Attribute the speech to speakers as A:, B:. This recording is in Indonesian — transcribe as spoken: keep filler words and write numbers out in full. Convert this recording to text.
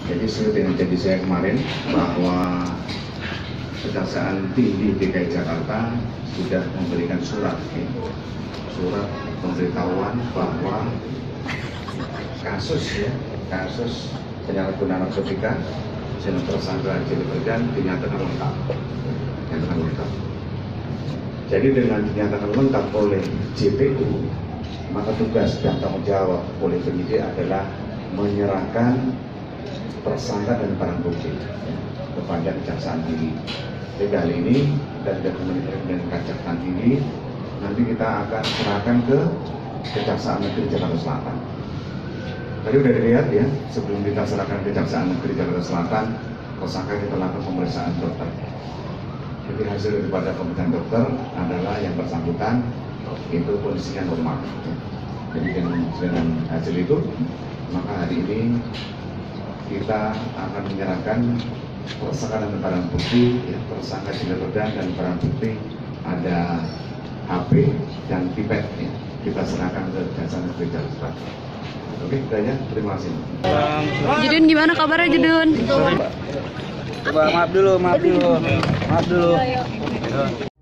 A: Jadi sesuai dengan janji saya kemarin bahwa Kejaksaan Tinggi D K I Jakarta sudah memberikan surat, ya, surat pemberitahuan bahwa kasus ya kasus penyalahgunaan narkotika dengan tersangka Jeli Ferdian dinyatakan lengkap, dinyatakan lengkap. Jadi dengan dinyatakan lengkap oleh J P U, maka tugas dan tanggung jawab oleh penyidik adalah menyerahkan tersangka dan barang bukti ya, kepada Kejaksaan Tinggi. Jadi kali ini dan komunikasi dengan Kejaksaan Tinggi, nanti kita akan serahkan ke Kejaksaan Negeri Jakarta Selatan. Tadi sudah dilihat ya, sebelum kita serahkan ke Kejaksaan Negeri Jakarta Selatan, tersangka kita lakukan pemeriksaan dokter. Jadi hasil daripada pemeriksaan dokter adalah yang bersangkutan itu kondisinya normal. Jadi dengan, dengan hasil itu, maka hari ini kita akan menyerahkan tersangka dan barang bukti, ya, tersangka Jeli Ferdian dan barang bukti ada H P dan pipet, ya, kita serahkan ke Kejaksaan Negeri Jakarta Selatan. Oke, itu aja. Terima kasih.
B: Judun, gimana kabarnya Judun?
C: Coba maaf dulu, maaf dulu, maaf dulu.